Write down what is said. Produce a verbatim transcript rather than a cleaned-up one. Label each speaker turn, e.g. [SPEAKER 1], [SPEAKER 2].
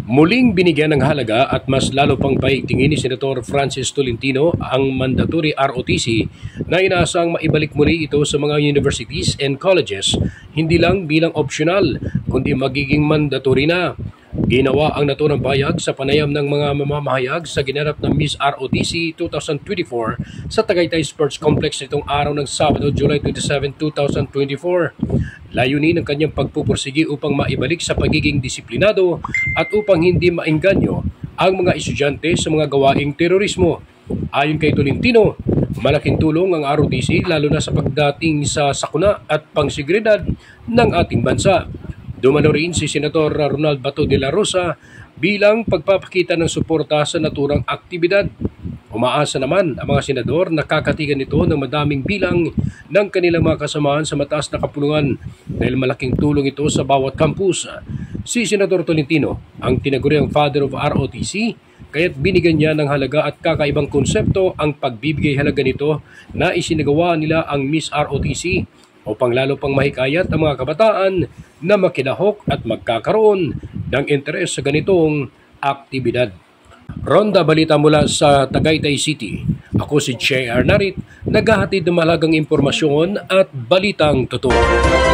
[SPEAKER 1] Muling binigyan ng halaga at mas lalo pang paigtingin ni Senator Francis Tolentino ang mandatory R O T C na inaasang maibalik muli ito sa mga universities and colleges, hindi lang bilang optional kundi magiging mandatory na. Ginawa ang naturang pahayag sa panayam ng mga mamamahayag sa ginanap ng Miss R O T C twenty twenty-four sa Tagaytay Sports Complex nitong araw ng Sabado, July twenty-seventh, twenty twenty-four. Layunin ng kanyang pagpupursigi upang maibalik sa pagiging disiplinado at upang hindi maengganyo ang mga estudyante sa mga gawaing terorismo. Ayon kay Tolentino, malaking tulong ang R O T C lalo na sa pagdating sa sakuna at pangseguridad ng ating bansa. Dumalo rin si Senator Ronald Bato de la Rosa bilang pagpapakita ng suporta sa naturang aktibidad. Umaasa naman ang mga senador na kakatigan nito ng madaming bilang ng kanilang mga kasamahan sa mataas na kapulungan dahil malaking tulong ito sa bawat campus. Si Senator Tolentino ang tinaguriang father of R O T C kaya't binigyan niya ng halaga at kakaibang konsepto ang pagbibigay halaga nito na isinagawa nila ang Miss R O T C upang lalo pang mahikayat ang mga kabataan na makilahok at magkakaroon ng interes sa ganitong aktibidad. Ronda balita mula sa Tagaytay City. Ako si J R Narit, naghahatid ng mahalagang impormasyon at balitang totoo.